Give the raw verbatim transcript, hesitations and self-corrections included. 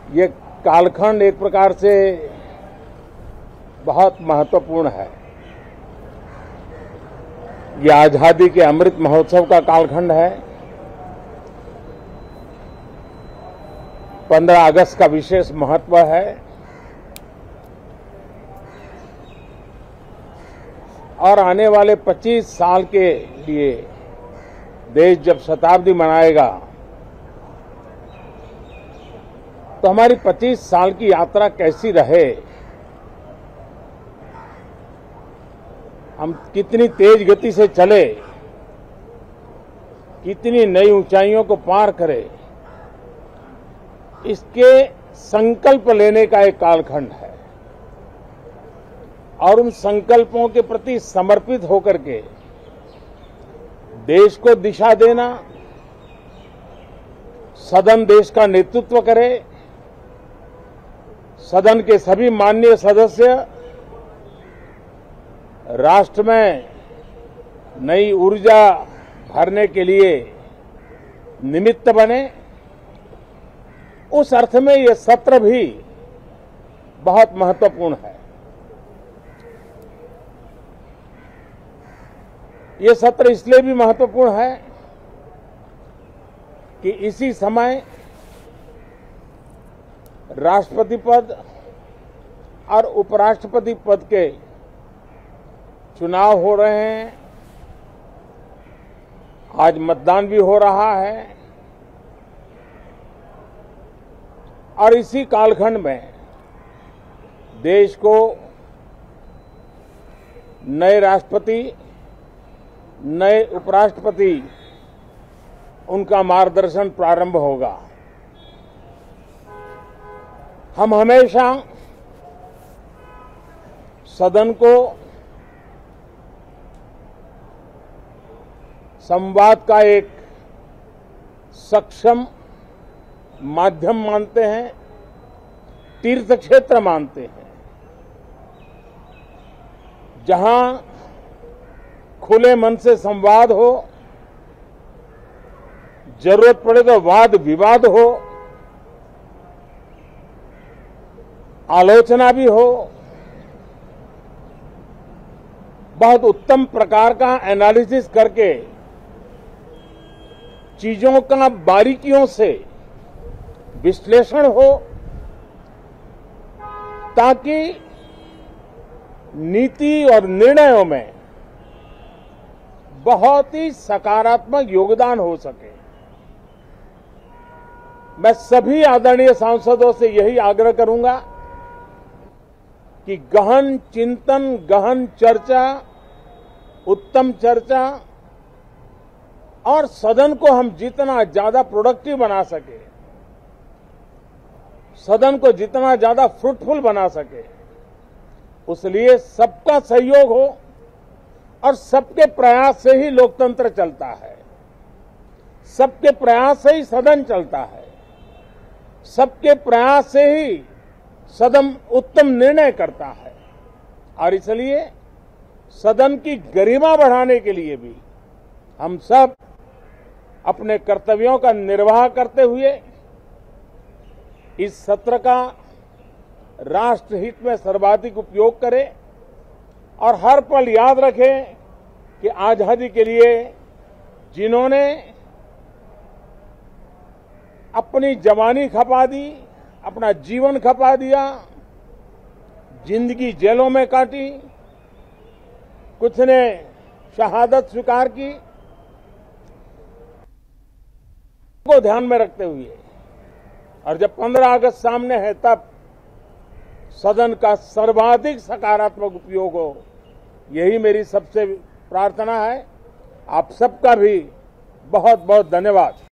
ये कालखंड एक प्रकार से बहुत महत्वपूर्ण है। ये आजादी के अमृत महोत्सव का कालखंड है। पंद्रह अगस्त का विशेष महत्व है और आने वाले पच्चीस साल के लिए देश जब शताब्दी मनाएगा तो हमारी पच्चीस साल की यात्रा कैसी रहे, हम कितनी तेज गति से चले, कितनी नई ऊंचाइयों को पार करें, इसके संकल्प लेने का एक कालखंड है और उन संकल्पों के प्रति समर्पित होकर के देश को दिशा देना, सदन देश का नेतृत्व करे, सदन के सभी माननीय सदस्य राष्ट्र में नई ऊर्जा भरने के लिए निमित्त बने, उस अर्थ में ये सत्र भी बहुत महत्वपूर्ण है। ये सत्र इसलिए भी महत्वपूर्ण है कि इसी समय राष्ट्रपति पद और उपराष्ट्रपति पद के चुनाव हो रहे हैं। आज मतदान भी हो रहा है और इसी कालखंड में देश को नए राष्ट्रपति, नए उपराष्ट्रपति, उनका मार्गदर्शन प्रारंभ होगा। हम हमेशा सदन को संवाद का एक सक्षम माध्यम मानते हैं, तीर्थ क्षेत्र मानते हैं, जहां खुले मन से संवाद हो, जरूरत पड़े तो वाद विवाद हो, आलोचना भी हो, बहुत उत्तम प्रकार का एनालिसिस करके चीजों का बारीकियों से विश्लेषण हो, ताकि नीति और निर्णयों में बहुत ही सकारात्मक योगदान हो सके। मैं सभी आदरणीय सांसदों से यही आग्रह करूंगा कि गहन चिंतन, गहन चर्चा, उत्तम चर्चा और सदन को हम जितना ज्यादा प्रोडक्टिव बना सके, सदन को जितना ज्यादा फ्रूटफुल बना सके, उसलिए सबका सहयोग हो और सबके प्रयास से ही लोकतंत्र चलता है, सबके प्रयास से ही सदन चलता है, सबके प्रयास से ही सदन उत्तम निर्णय करता है। और इसलिए सदन की गरिमा बढ़ाने के लिए भी हम सब अपने कर्तव्यों का निर्वाह करते हुए इस सत्र का राष्ट्रहित में सर्वाधिक उपयोग करें और हर पल याद रखें कि आजादी के लिए जिन्होंने अपनी जवानी खपा दी, अपना जीवन खपा दिया, जिंदगी जेलों में काटी, कुछ ने शहादत स्वीकार की, को ध्यान में रखते हुए और जब पंद्रह अगस्त सामने है तब सदन का सर्वाधिक सकारात्मक उपयोग हो, यही मेरी सबसे प्रार्थना है। आप सबका भी बहुत बहुत धन्यवाद।